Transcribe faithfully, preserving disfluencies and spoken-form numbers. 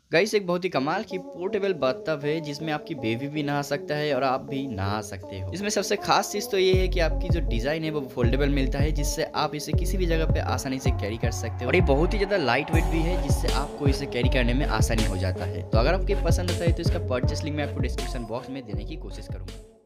Guys एक बहुत ही कमाल की पोर्टेबल बाथटब है जिसमें आपकी बेबी भी नहा सकता है और आप भी नहा सकते हो। इसमें सबसे खास चीज तो ये है कि आपकी जो डिजाइन है वो फोल्डेबल मिलता है, जिससे आप इसे किसी भी जगह पे आसानी से कैरी कर सकते हो और ये बहुत ही ज्यादा लाइट वेट भी है, जिससे आपको इसे कैरी करने में आसानी हो जाता है। तो अगर आपको पसंद आता है तो इसका परचेस लिंक मैं आपको डिस्क्रिप्शन बॉक्स में देने की कोशिश करूंगा।